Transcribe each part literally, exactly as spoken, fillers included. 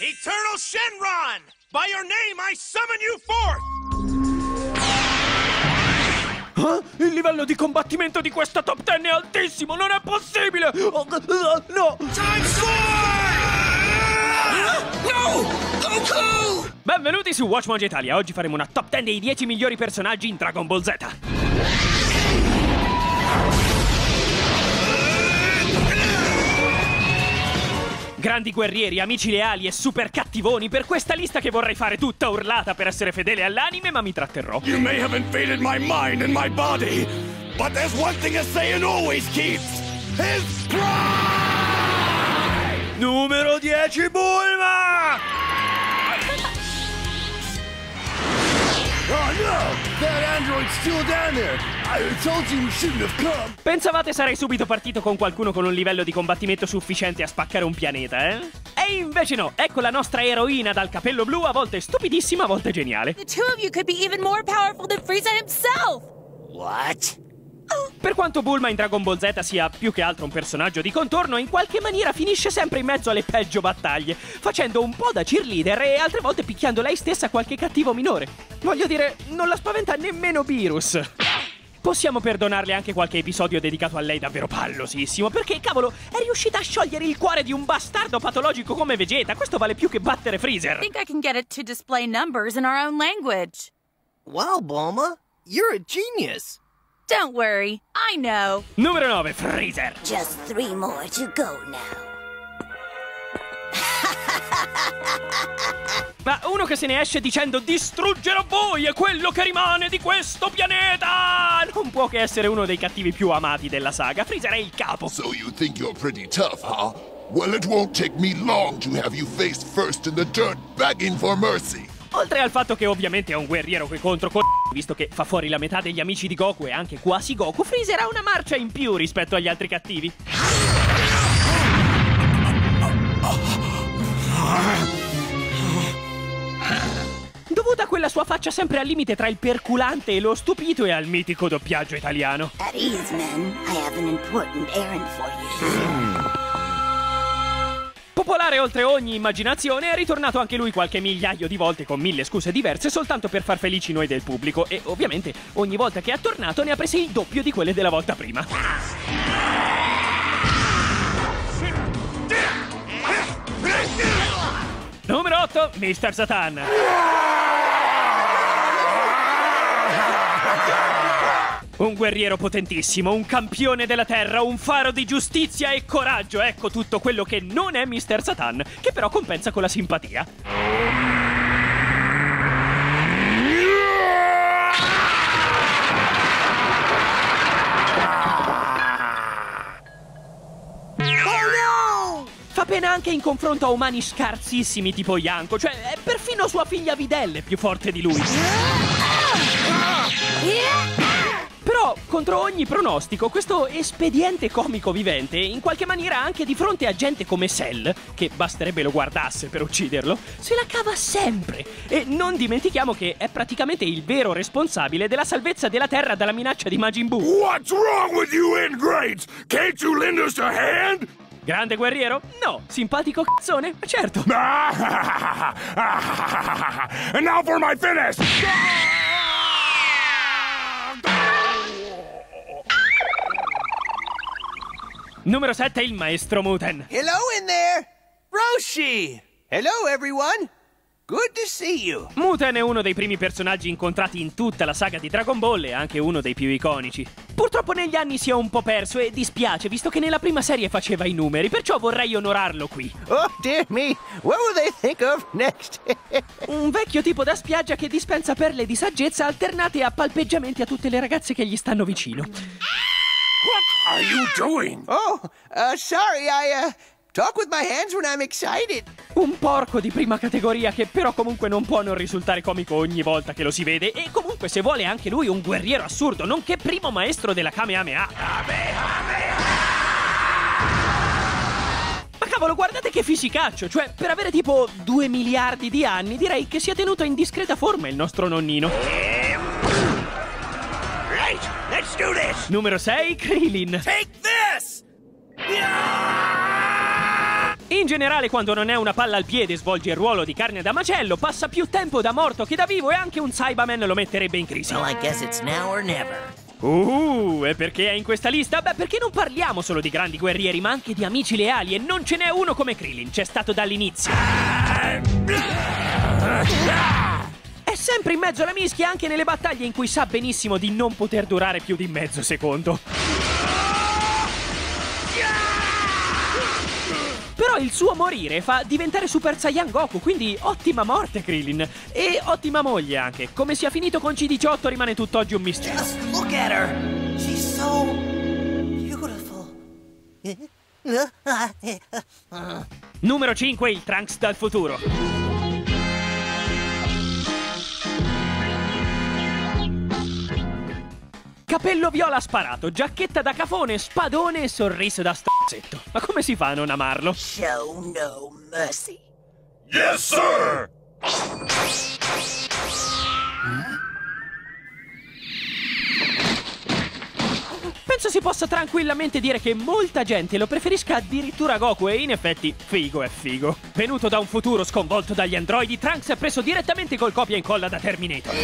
Eternal Shenron! By your name I summon you forth! Ah, il livello di combattimento di questa top ten è altissimo, non è possibile! Oh, uh, no! Time Sword! No! Goku! Benvenuti su WatchMojo Italia, oggi faremo una top ten dei dieci migliori personaggi in Dragon Ball Z. Grandi guerrieri, amici leali e super cattivoni, per questa lista che vorrei fare tutta urlata per essere fedele all'anime, ma mi tratterrò. You may have invaded my mind and my body, but there's one thing a Saiyan always keeps: his pride! Numero dieci, Bulma! Oh no! That android's still down there! I told you you shouldn't have come! Pensavate sarei subito partito con qualcuno con un livello di combattimento sufficiente a spaccare un pianeta, eh? E invece no, ecco la nostra eroina dal capello blu, a volte stupidissima, a volte geniale. The two of you could be even more powerful than Frieza himself! What? Per quanto Bulma in Dragon Ball Z sia più che altro un personaggio di contorno, in qualche maniera finisce sempre in mezzo alle peggio battaglie, facendo un po' da cheerleader e altre volte picchiando lei stessa qualche cattivo minore. Voglio dire, non la spaventa nemmeno Beerus. Possiamo perdonarle anche qualche episodio dedicato a lei davvero pallosissimo, perché, cavolo, è riuscita a sciogliere il cuore di un bastardo patologico come Vegeta. Questo vale più che battere Freezer. I think I can get it to display numbers in our own language. Wow, Bulma, you're a genius. Don't worry, I know. Numero nove, Freezer. Just three more to go now. Ma uno che se ne esce dicendo distruggerò voi e quello che rimane di questo pianeta non può che essere uno dei cattivi più amati della saga. Freezer è il capo. So you think you're pretty tough, huh? Well, it won't take me long to have you face first in the dirt begging for mercy. Oltre al fatto che ovviamente è un guerriero coi contro co***, visto che fa fuori la metà degli amici di Goku e anche quasi Goku, Freezer ha una marcia in più rispetto agli altri cattivi. Dovuta a quella sua faccia sempre al limite tra il perculante e lo stupito e al mitico doppiaggio italiano. At ease, men. I have an important errand for you. Popolare oltre ogni immaginazione, è ritornato anche lui qualche migliaio di volte con mille scuse diverse soltanto per far felici noi del pubblico e ovviamente ogni volta che è tornato ne ha prese il doppio di quelle della volta prima. Numero otto, mister Satan. Un guerriero potentissimo, un campione della terra, un faro di giustizia e coraggio. Ecco tutto quello che non è mister Satan, che però compensa con la simpatia. Fa pena anche in confronto a umani scarsissimi tipo Yamcha, cioè è perfino sua figlia Videl più forte di lui. Però, contro ogni pronostico, questo espediente comico vivente, in qualche maniera anche di fronte a gente come Cell, che basterebbe lo guardasse per ucciderlo, se la cava sempre. E non dimentichiamo che è praticamente il vero responsabile della salvezza della Terra dalla minaccia di Majin Buu. What's wrong with you ingrates? Can't you lend us a hand? Grande guerriero? No. Simpatico cazzone? Certo. And now for my finish! Numero sette, il maestro Muten. Hello in there, Roshi. Hello, everyone. Good to see you. Muten è uno dei primi personaggi incontrati in tutta la saga di Dragon Ball e anche uno dei più iconici. Purtroppo negli anni si è un po' perso e dispiace, visto che nella prima serie faceva i numeri, perciò vorrei onorarlo qui. Oh, dear me. What will they think of next? Un vecchio tipo da spiaggia che dispensa perle di saggezza alternate a palpeggiamenti a tutte le ragazze che gli stanno vicino. What are you doing? Oh, uh, sorry, I, uh, talk with my hands when I'm excited. Un porco di prima categoria che però comunque non può non risultare comico ogni volta che lo si vede e comunque se vuole anche lui un guerriero assurdo, nonché primo maestro della Kamehameha. Ma cavolo, guardate che fisicaccio, cioè per avere tipo due miliardi di anni direi che sia tenuto in discreta forma il nostro nonnino. Right, let's do this! Numero sei, Krillin. Take this! In generale, quando non è una palla al piede e svolge il ruolo di carne da macello, passa più tempo da morto che da vivo e anche un Saibaman lo metterebbe in crisi. Well, I guess it's now or never. Uh, e perché è in questa lista? Beh, perché non parliamo solo di grandi guerrieri, ma anche di amici leali, e non ce n'è uno come Krillin, c'è stato dall'inizio. È sempre in mezzo alla mischia anche nelle battaglie in cui sa benissimo di non poter durare più di mezzo secondo. Però il suo morire fa diventare Super Saiyan Goku, quindi ottima morte Krillin. E ottima moglie anche. Come sia finito con C diciotto rimane tutt'oggi un mistero. Just look at her. She's so beautiful. Numero cinque, il Trunks dal futuro. Capello viola sparato, giacchetta da cafone, spadone e sorriso da stazzetto. Ma come si fa a non amarlo? Show no mercy. Yes, sir! Penso si possa tranquillamente dire che molta gente lo preferisca addirittura a Goku e in effetti figo è figo. Venuto da un futuro sconvolto dagli androidi, Trunks è preso direttamente col copia e incolla da Terminator.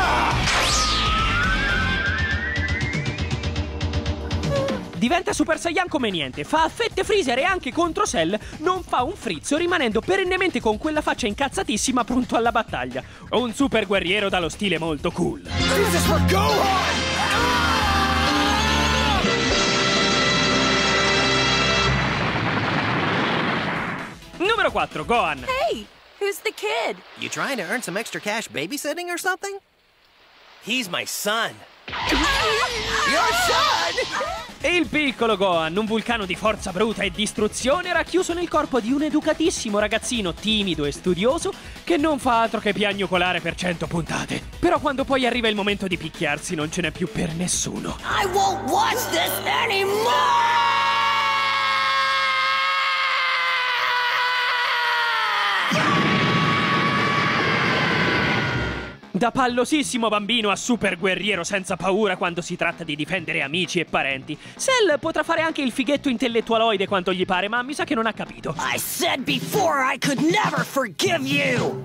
Diventa Super Saiyan come niente, fa a fette Freezer e anche contro Cell non fa un frizzo, rimanendo perennemente con quella faccia incazzatissima pronto alla battaglia. Un super guerriero dallo stile molto cool. This is for Gohan! Numero quattro, Gohan. Hey, who's the kid? You trying to earn some extra cash babysitting or something? He's my son. Your son? E il piccolo Gohan, un vulcano di forza bruta e distruzione, racchiuso nel corpo di un educatissimo ragazzino timido e studioso che non fa altro che piagnucolare per cento puntate. Però quando poi arriva il momento di picchiarsi non ce n'è più per nessuno. I won't watch this anymore! Da pallosissimo bambino a super guerriero senza paura quando si tratta di difendere amici e parenti. Cell potrà fare anche il fighetto intellettualoide quanto gli pare, ma mi sa che non ha capito. I said before I could never forgive you!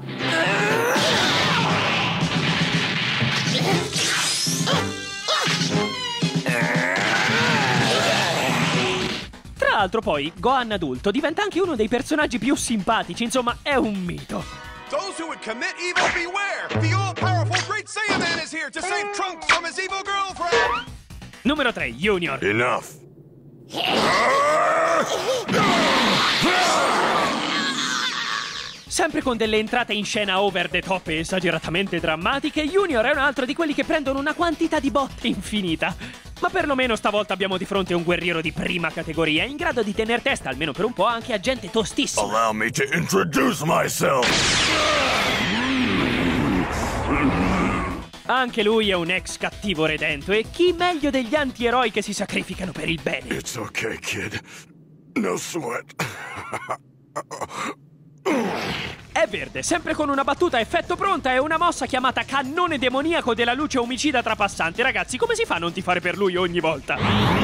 Tra l'altro poi, Gohan adulto diventa anche uno dei personaggi più simpatici, insomma è un mito. Those who would commit evil beware! The all-powerful Great Saiyaman is here to save Trunks from his evil girlfriend! Numero tre, Junior. Enough. Sempre con delle entrate in scena over the top e esageratamente drammatiche, Junior è un altro di quelli che prendono una quantità di botte infinita. Ma perlomeno stavolta abbiamo di fronte un guerriero di prima categoria, in grado di tener testa, almeno per un po', anche a gente tostissima. Allow me to introduce myself. Anche lui è un ex cattivo redento, e chi meglio degli antieroi che si sacrificano per il bene? It's okay, kid. No sweat. È verde, sempre con una battuta a effetto pronta e una mossa chiamata cannone demoniaco della luce omicida trapassante. Ragazzi, come si fa a non tifare per lui ogni volta?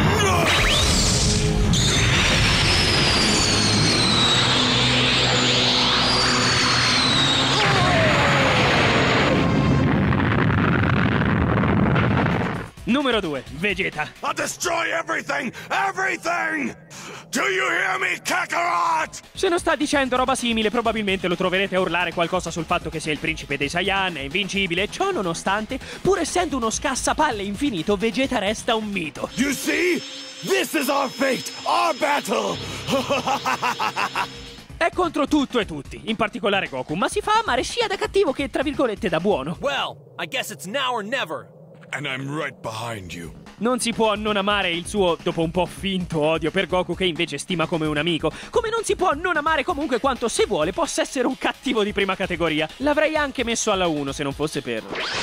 Numero due, Vegeta. I'll destroy everything! Everything! Do you hear me, Kakarot? Se non sta dicendo roba simile, probabilmente lo troverete a urlare qualcosa sul fatto che sia il principe dei Saiyan, è invincibile. Ciò nonostante, pur essendo uno scassapalle infinito, Vegeta resta un mito. You see? This is our fate! Our battle! È contro tutto e tutti, in particolare Goku, ma si fa amare sia da cattivo che, tra virgolette, da buono. Well, I guess it's now or never. And I'm right behind you. Non si può non amare il suo, dopo un po' finto, odio per Goku, che invece stima come un amico. Come non si può non amare comunque quanto, se vuole, possa essere un cattivo di prima categoria. L'avrei anche messo alla uno se non fosse per...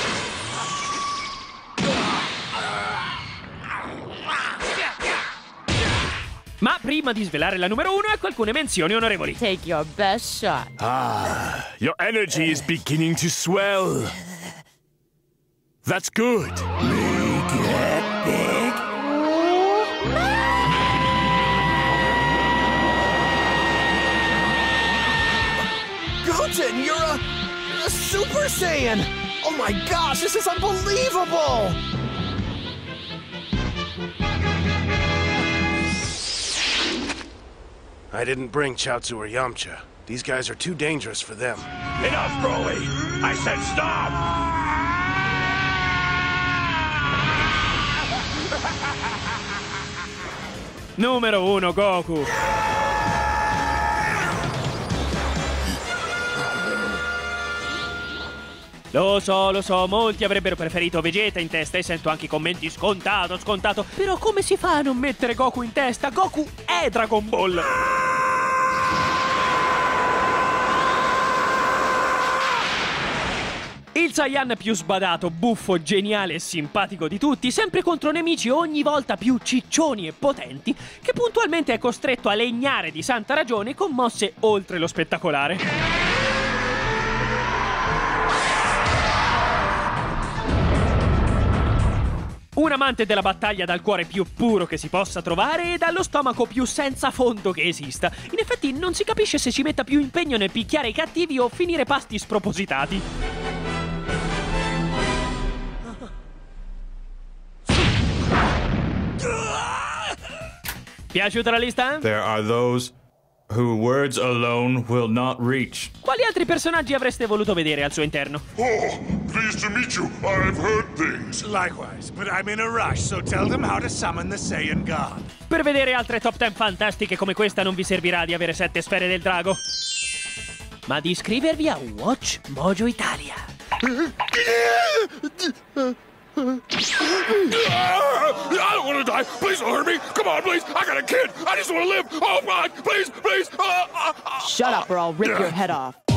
Ma prima di svelare la numero uno, ecco alcune menzioni onorevoli. Take your best shot. Ah, your energy is beginning to swell. That's good. Make it big. Goten, you're a, a Super Saiyan! Oh my gosh, this is unbelievable! I didn't bring Chaozu or Yamcha. These guys are too dangerous for them. Enough, Broly! I said stop! Numero uno, Goku. Lo so, lo so, molti avrebbero preferito Vegeta in testa e sento anche i commenti scontato, scontato. Però come si fa a non mettere Goku in testa? Goku è Dragon Ball! Il Saiyan più sbadato, buffo, geniale e simpatico di tutti, sempre contro nemici ogni volta più ciccioni e potenti, che puntualmente è costretto a legnare di santa ragione con mosse oltre lo spettacolare. Un amante della battaglia dal cuore più puro che si possa trovare e dallo stomaco più senza fondo che esista. In effetti non si capisce se ci metta più impegno nel picchiare i cattivi o finire pasti spropositati. Piaciuta la lista? There are those who words alone will not reach. Quali altri personaggi avreste voluto vedere al suo interno? Oh, pleased to meet you. I've heard things. Likewise, but I'm in a rush, so tell them how to summon the Saiyan God. Per vedere altre top ten fantastiche come questa non vi servirà di avere sette sfere del drago, ma di iscrivervi a Watch Mojo Italia. I don't want to die. Please don't hurt me. Come on, please. I got a kid. I just want to live. Oh, God. Please, please. Uh, uh, uh, Shut up or I'll rip your head off.